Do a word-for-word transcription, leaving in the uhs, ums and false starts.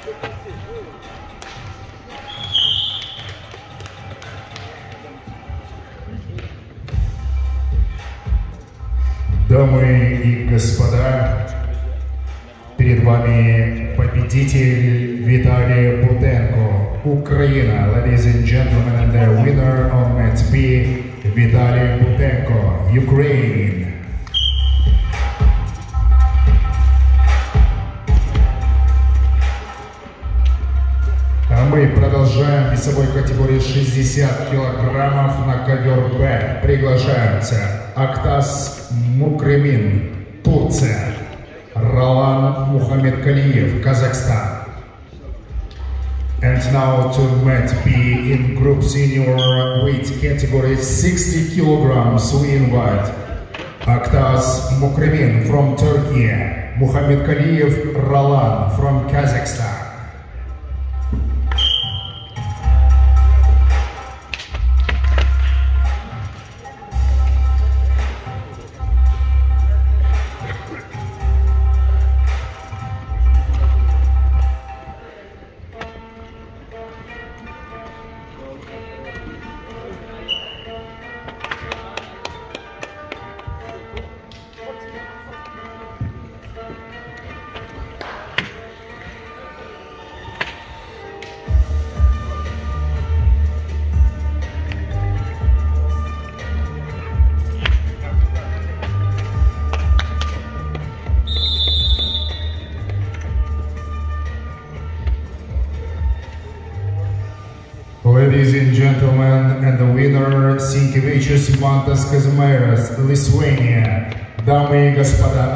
Дамы и господа, перед вами победитель Виталий Бутенко, Украина. Ladies and gentlemen, and the winner on match B, Виталий Бутенко, Ukraine. А мы продолжаем в весовой категории шестьдесят килограммов на ковер Б. Приглашаются Актас Мукремин, Турция, Ролан Мухаммедкалиев, Казахстан. And now to match B in group senior weight category sixty kilograms, we invite Актас Мукремин from Turkey, Mухаммедкалиев Ролан from Kazakhstan. Ladies and gentlemen, and the winner Sinkevičius Mantas Kazimieras, Lithuania. Дамы и господа.